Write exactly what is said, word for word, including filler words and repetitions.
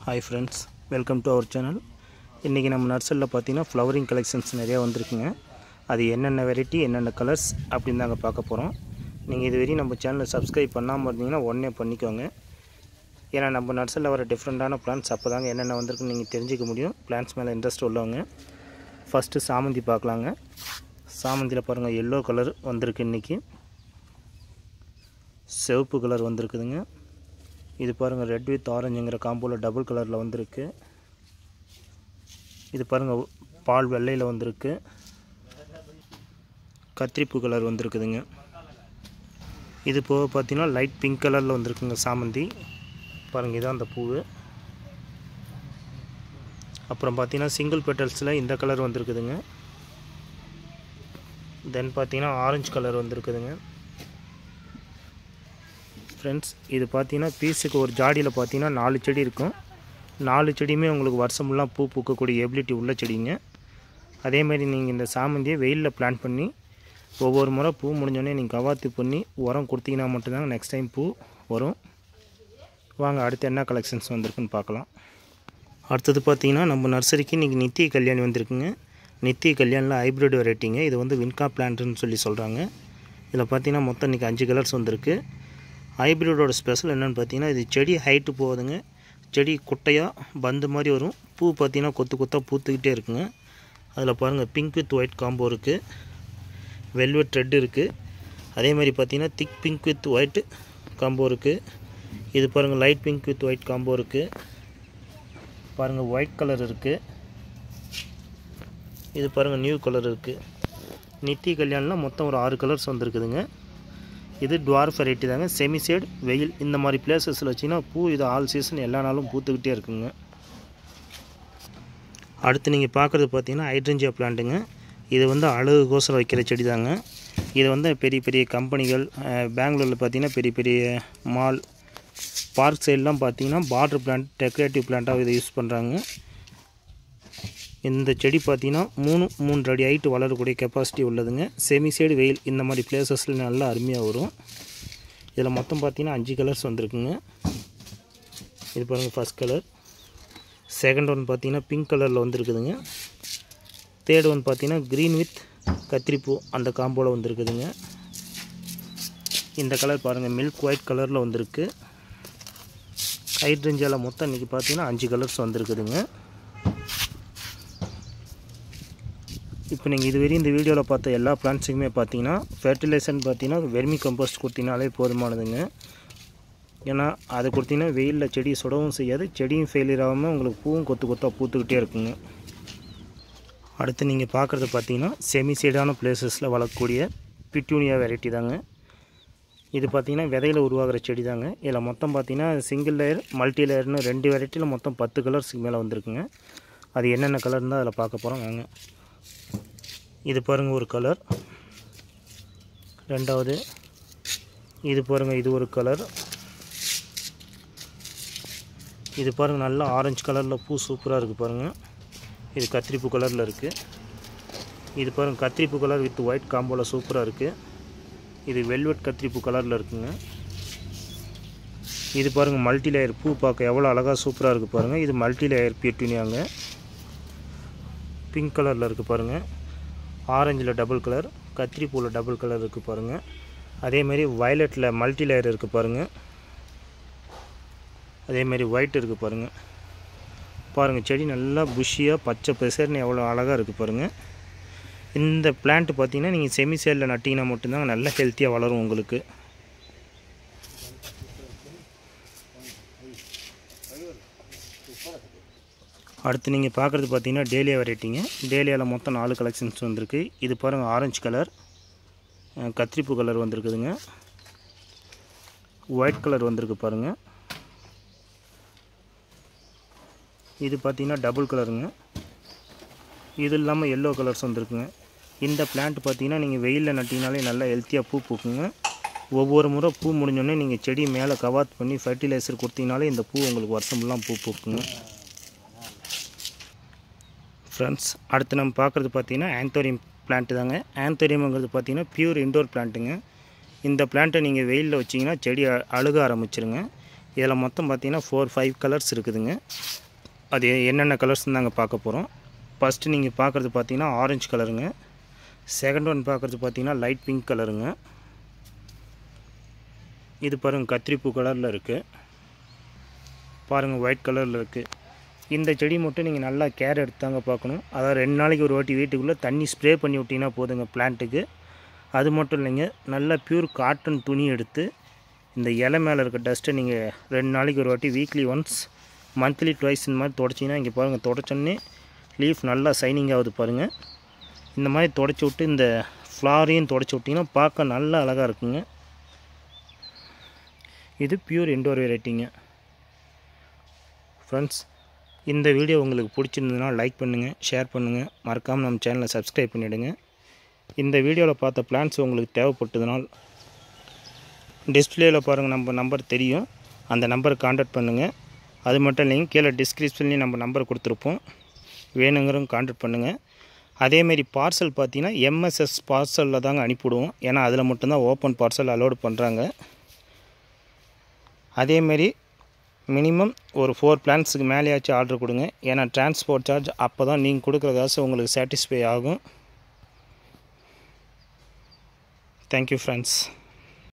Hi friends, welcome to our channel. இன்னைக்கு நம்ம நர்சரில பாத்தீனா ஃப்ளவரிங் கலெக்ஷன்ஸ் நிறைய வந்திருக்குங்க. அது என்னென்ன வெரைட்டி என்னென்ன கலர்ஸ் அப்படினு தாங்க பார்க்க போறோம். நீங்க இதுவரை நம்ம சேனலை Subscribe பண்ணாம இருந்தீங்கன்னா உடனே பண்ணிக்கோங்க. ஏனா நம்ம நர்சரில வர டிஃபரண்டான பிளான்ட்ஸ் அப்பதாங்க என்னென்ன வந்திருக்குன்னு நீங்க தெரிஞ்சுக்க முடியும். பிளான்ட்ஸ் மேல இன்ட்ரஸ்ட் உள்ளவங்க. ஃபர்ஸ்ட் சாமந்தி பார்க்கலாங்க. சாமந்தில பாருங்க yellow கலர் வந்திருக்கு இன்னைக்கு. சிவப்பு கலர் வந்திருக்குதுங்க. இது பாருங்க ரெட் வித் ஆரஞ்சுங்கற காம்போல டபுள் கலர்ல வந்திருக்கு. இது பாருங்க பால் வெள்ளையில வந்திருக்கு. கத்திரிப்பூ கலர் வந்திருக்குதுங்க. இது போக பாத்தீனா லைட் பிங்க் கலர்ல வந்திருக்குங்க சாமந்தி. பாருங்க இதான் அந்த பூவு. அப்புறம் பாத்தீனா சிங்கிள் பெட்டல்ஸ்ல இந்த கலர் வந்திருக்குதுங்க. தென் பாத்தீனா ஆரஞ்சு கலர் வந்திருக்குதுங்க. फ्रेंड्स இது பாத்தீனா பீஸ்க்கு ஒரு ஜாடியில பாத்தீனா நாலு செடி இருக்கும். நாலு செடியுமே உங்களுக்கு வருஷம் ஃபுல்லா பூ பூக்கக்கூடிய எபிலிட்டி உள்ள செடிங்க. அதே மாதிரி நீங்க இந்த சாமந்தியை வெயில்ல பிளான்ட் பண்ணி ஒவ்வொரு முறை பூ முடிஞ்சோனே நீங்க கவாத்து பண்ணி உரம் கொடுத்தீங்கன்னா மட்டும் தான் நெக்ஸ்ட் டைம் பூ வரும். வாங்க அடுத்து என்ன கலெக்ஷன்ஸ் வந்திருக்குன்னு பார்க்கலாம். அடுத்து பாத்தீங்கன்னா நம்ம நர்சரிக்கு இன்னைக்கு நித்திய கல்யாணி வந்திருக்குங்க. நித்திய கல்யாணில ஹைபிரிட் வெரைட்டிங்க. இது வந்து வின்கா பிளான்ட்னு சொல்லி சொல்றாங்க. இதுல பாத்தீங்கன்னா மொத்தம் இன்னைக்கு அஞ்சு கலர்ஸ் வந்திருக்கு. ஹைபிரிடோட ஸ்பெஷல் என்னன்னு பாத்தீங்கன்னா இது செடி ஹைட் போகுதுங்க. செடி குட்டையா பந்து மாதிரி வரும். பூ பாத்தீங்கன்னா கொத்து கொத்தா பூத்துக்கிட்டே இருக்குங்க. அதுல பாருங்க பிங்க் வித் ஒயிட் காம்போ இருக்கு. வெல்வெட் ரெட் இருக்கு. அதே மாதிரி பாத்தீங்கன்னா thick pink with white combo இருக்கு. இது பாருங்க light pink with white combo இருக்கு. பாருங்க ஒயிட் கலர் இருக்கு. இது பாருங்க நியூ கலர் இருக்கு. நித்திய கல்யாணில மொத்தம் ஒரு ஆறு கலர்ஸ் வந்திருக்குதுங்க. இது டுவார்ஃப் வெரைட்டி தாங்க. செமி ஷேட் வெயில் இந்த மாதிரி பிளேसेसல வச்சினா பூ இது ஆல் சீசன் எல்லா நாளும் பூத்துக்கிட்டே இருக்குங்க. அடுத்து நீங்க பார்க்கிறது பாத்தீங்கன்னா ஹைட்ரேன்ஜியா பிளான்ட்ங்க. இது வந்து அழகுக்கோசரம் வைக்கிற செடி தாங்க. இது வந்து பெரிய பெரிய கம்பெனிகள் பெங்களூர்ல பாத்தீங்கன்னா பெரிய பெரிய மால் பார்க் சைடுலாம் பாத்தீங்கன்னா பார்டர் பிளான்ட் டெக்கரேட்டிவ் பிளான்ட்டா இத யூஸ் பண்றாங்க. இந்த செடி பாத்தீங்கன்னா மூணு மூன்று அடி ஹைட் வளரக்கூடிய கெபாசிட்டி உள்ளதுங்க. செமி ஷேட் வெயில் இந்த மாதிரி பிளேसेसல நல்லா அருமையா வரும். இதல மொத்தம் பாத்தீங்கன்னா அஞ்சு கலர்ஸ் வந்திருக்குங்க. இது பாருங்க ஃபர்ஸ்ட் கலர். செகண்ட் ஒன் பாத்தீங்கன்னா பிங்க் கலர்ல வந்திருக்குதுங்க. தேர்ட் ஒன் பாத்தீங்கன்னா கிரீன் வித் கத்திரிப்பூ அந்த காம்போல வந்திருக்குதுங்க. இந்த கலர் பாருங்க மில்க் ஒயிட் கலர்ல வந்திருக்கு. ஹைட்ரேன்ஜியால மொத்தம் இன்னைக்கு பாத்தீங்கன்னா அஞ்சு கலர்ஸ் வந்திருக்குதுங்க. இப்போ நீங்க இதுவரை இந்த வீடியோல பார்த்த எல்லா பிளான்ட்ஸ்க்குமே பாத்தீங்கன்னா ஃபெர்டிலைசர் பாத்தீங்கன்னா வெர்மி கம்போஸ்ட் கொடுத்தீனாலே போதுமானதுங்க. ஏனா அது கொடுத்தீனா வெயில்ல செடி சுடவும் செய்யாது. செடியும் ஃபெயிலியர் ஆகாம உங்களுக்கு பூவும் கொத்து கொத்தா பூத்துக்கிட்டே இருக்குங்க. அடுத்து நீங்க பார்க்கிறது பாத்தீங்கன்னா செமி ஷேடான பிளேसेसல வளரக்கூடிய பிட்டூனியா வெரைட்டி தாங்க. இது பாத்தீங்கன்னா விதையில உருவாகுற செடி தாங்க. இதல மொத்தம் பாத்தீங்கன்னா சிங்கிள் லேயர் மல்டி லேயர்னு ரெண்டு வெரைட்டில மொத்தம் பத்து கலர்ஸ்க்கு மேல வந்திருக்குங்க. அது என்னென்ன கலர்னு தான் அதல பார்க்க போறோம் வாங்க. இது பாருங்க ஒரு கலர். இரண்டாவது இது பாருங்க இது ஒரு கலர். இது பாருங்க நல்ல ஆரஞ்சு கலர்ல பூ சூப்பரா இருக்கு பாருங்க. இது கத்திரிப்பூ கலர்ல இருக்கு. இது பாருங்க கத்திரிப்பூ கலர் வித் ஒயிட் காம்போல சூப்பரா இருக்கு. இது வெல்வெட் கத்திரிப்பூ கலர்ல இருக்குங்க. இது பாருங்க மல்டி லேயர் பூ பார்க்க எவ்வளவு அழகா சூப்பரா இருக்கு பாருங்க. இது மல்டி லேயர் பிட்டூனியாங்க. பிங்க் கலர்ல இருக்கு பாருங்க. ஆரஞ்சுல டபுள் கலர், கத்திரிப்பூல டபுள் கலர் இருக்கு பாருங்க. அதே மாதிரி வயலட்ல மல்டி லேயர் இருக்கு பாருங்க. அதே மாதிரி ஒயிட் இருக்கு பாருங்க. பாருங்க செடி நல்லா புஷியா பச்சை பசேர்னு எவ்வளவு அழகா இருக்கு பாருங்க. இந்த பிளான்ட் பாத்தீங்கன்னா நீங்க செமி ஷேட்ல நட்டீங்கன்னா மட்டும் தான் நல்ல ஹெல்தியா வளரும் உங்களுக்கு. அடுத்து நீங்க பார்க்கிறது பாத்தீங்கன்னா டேலியா வெரைட்டிங்க. டேலியால மொத்தம் நாலு கலெக்ஷன்ஸ் வந்திருக்கு. இது பாருங்க ஆரஞ்சு கலர், கத்திரிப்பூ கலர் வந்திருக்குதுங்க. ஒயிட் கலர் வந்திருக்கு பாருங்க. இது பாத்தீங்கன்னா டபுள் கலருங்க. இது இல்லாம yellow கலர்ஸ் வந்திருக்குங்க. இந்த பிளான்ட் பாத்தீங்கன்னா நீங்க வெயில்ல நட்டீனாலே நல்ல ஹெல்தியா பூ பூக்குங்க. ஒவ்வொரு முறை பூ முடிஞ்சோனே நீங்க செடி மேல கவாத் பண்ணி ஃபெர்டிலைசர் கொடுத்தீனாலே இந்த பூ உங்களுக்கு வருஷம் ஃபுல்லா பூ பூக்குங்க. ஃப்ரெண்ட்ஸ் அடுத்து நம்ம பார்க்கிறது பாத்தீங்கன்னா ஆந்தோரியம் பிளான்ட் தாங்க. ஆந்தோரியம்ங்கிறது பாத்தீங்கன்னா பியூர் இன்டோர் பிளான்ட்ங்க. இந்த பிளான்ட்டை நீங்க வெயில்ல வச்சீங்கன்னா செடி அழுக ஆரம்பிச்சிருங்க. இதில் மொத்தம் பார்த்திங்கன்னா ஃபோர் ஃபைவ் கலர்ஸ் இருக்குதுங்க. அது என்னென்ன கலர்ஸ்ன்னு நாங்கள் பார்க்க போகிறோம். ஃபஸ்ட்டு நீங்கள் பார்க்குறது பார்த்திங்கன்னா ஆரஞ்சு கலருங்க. செகண்ட் ஒன் பார்க்குறது பார்த்திங்கன்னா லைட் பிங்க் கலருங்க. இது பாருங்கள் கத்திரிப்பூ கலரில் இருக்குது. பாருங்கள் ஒயிட் கலரில் இருக்குது. இந்த செடி மட்டும் நீங்கள் நல்லா கேர் எடுத்தாங்க பார்க்கணும். அதாவது ரெண்டு நாளைக்கு ஒரு வாட்டி வீட்டுக்குள்ளே தண்ணி ஸ்ப்ரே பண்ணி விட்டிங்கன்னா போதுங்க பிளான்ட்டுக்கு. அது மட்டும் இல்லைங்க, நல்லா பியூர் காட்டன் துணி எடுத்து இந்த இலை மேலே இருக்க டஸ்ட்டை நீங்கள் ரெண்டு நாளைக்கு ஒரு வாட்டி வீக்லி ஒன்ஸ் மந்த்லி ட்வைஸ் இந்த மாதிரி தொடச்சிங்கன்னா இங்கே பாருங்கள் தொடச்சோன்னே லீஃப் நல்லா சைனிங் ஆகுது பாருங்கள். இந்த மாதிரி தொடச்சி விட்டு இந்த ஃப்ளாரையும் தொடச்சி விட்டிங்கன்னா பார்க்க நல்லா அழகாக இருக்குங்க. இது பியூர் இன்டோர் வெரைட்டிங்க. ஃப்ரெண்ட்ஸ், இந்த வீடியோ உங்களுக்கு பிடிச்சிருந்ததுன்னா லைக் பண்ணுங்கள், ஷேர் பண்ணுங்கள், மறக்காமல் நம்ம சேனலை சப்ஸ்கிரைப் பண்ணிவிடுங்க. இந்த வீடியோவில் பார்த்த பிளான்ஸ் உங்களுக்கு தேவைப்பட்டதுனால் டிஸ்பிளேயில் பாருங்கள் நம்ம நம்பர் தெரியும், அந்த நம்பரை கான்டாக்ட் பண்ணுங்கள். அது மட்டும் இல்லைங்க, கீழே டிஸ்கிரிப்ஷன்லேயும் நம்ம நம்பர் கொடுத்துருப்போம், வேணுங்கிறவங்க கான்டாக்ட் பண்ணுங்கள். அதேமாரி பார்சல் பார்த்தீங்கன்னா எம்எஸ்எஸ் பார்சலில் தாங்க அனுப்பிவிடுவோம். ஏன்னா அதில் மட்டும்தான் ஓப்பன் பார்சல் அலோடு பண்ணுறாங்க. அதேமாரி மினிமம் ஒரு ஃபோர் பிளான்ஸுக்கு மேலேயாச்சும் ஆர்டர் கொடுங்க. ஏன்னா டிரான்ஸ்போர்ட் சார்ஜ் அப்போ தான் நீங்கள் கொடுக்குற காசு உங்களுக்கு சாட்டிஸ்ஃபை ஆகும். Thank you friends.